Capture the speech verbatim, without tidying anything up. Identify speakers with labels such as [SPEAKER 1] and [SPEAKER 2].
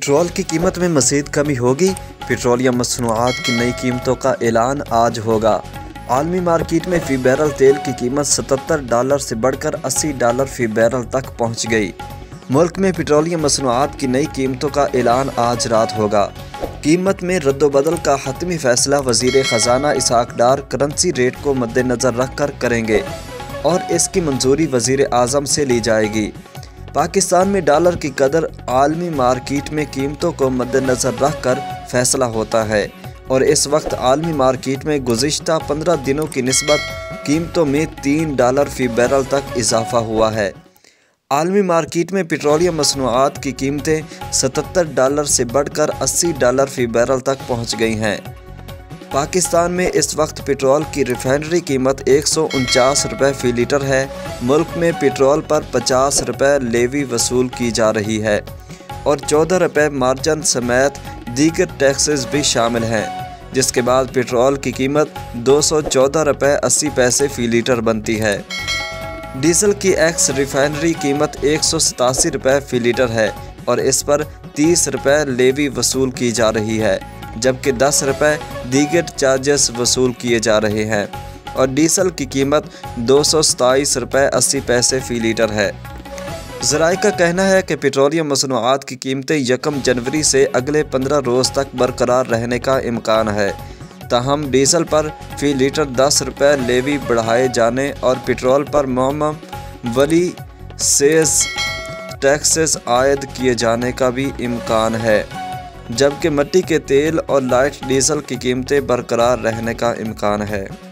[SPEAKER 1] Petrol की कीमत में मज़ीद कमी होगी। पेट्रोलियम मसनूआत की नई कीमतों का ऐलान आज होगा। आलमी मार्केट में फ़ी बैरल तेल की कीमत सतहत्तर डॉलर से बढ़कर अस्सी डॉलर फ़ी बैरल तक पहुंच गई। मुल्क में पेट्रोलियम मसनूआत की नई कीमतों का ऐलान आज रात होगा। कीमत में रद्दोबदल का हतमी फैसला वज़ीर ख़जाना इसहाक डार करेंसी रेट को मद्देनज़र रख कर करेंगे और इसकी मंजूरी वज़ीर आज़म से ली जाएगी। पाकिस्तान में डॉलर की कदर आलमी मार्केट में कीमतों को मद्देनज़र रख कर फैसला होता है और इस वक्त आलमी मार्केट में गुज़िश्ता पंद्रह दिनों की निस्बत कीमतों में तीन डॉलर फ़ी बैरल तक इजाफा हुआ है। आलमी मार्केट में पेट्रोलियम मसनूआत की कीमतें सतहत्तर डॉलर से बढ़कर अस्सी डॉलर फ़ी बैरल तक पहुँच गई हैं। पाकिस्तान में इस वक्त पेट्रोल की रिफाइनरी कीमत एक सौ उनचास रुपये फ़ी लीटर है। मुल्क में पेट्रोल पर पचास रुपये लेवी वसूल की जा रही है और चौदह रुपये मार्जिन समेत दीगर टैक्सेस भी शामिल हैं, जिसके बाद पेट्रोल की कीमत दो सौ चौदह रुपये अस्सी पैसे फ़ी लीटर बनती है। डीजल की एक्स रिफाइनरी कीमत एक सौ सतासी रुपये फ़ी लीटर है और इस पर तीस रुपये लेवी वसूल की जा रही है, जबकि दस रुपये दीगर चार्जेस वसूल किए जा रहे हैं और डीजल की कीमत दो सौ सताईस रुपये अस्सी पैसे फ़ी लीटर है। ज़राए का कहना है कि पेट्रोलियम मसनूआत की कीमतें यकम जनवरी से अगले पंद्रह रोज़ तक बरकरार रहने का इम्कान है। ताहम डीजल पर फ़ी लीटर दस रुपये लेवी बढ़ाए जाने और पेट्रोल पर मामूली सेस टैक्सेस आयद किए जाने का भी इम्कान है, जबकि मिट्टी के तेल और लाइट डीजल की कीमतें बरकरार रहने का इम्कान है।